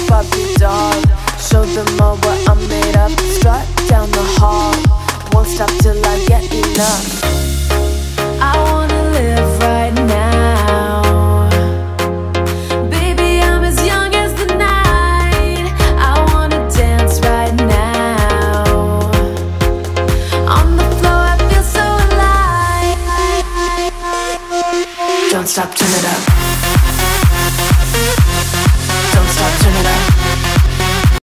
Barbie doll. Show them all what I'm made of. Strut down the hall, won't stop till I get enough. I wanna live right now. Baby, I'm as young as the night. I wanna dance right now. On the floor, I feel so alive. Don't stop, turn it up.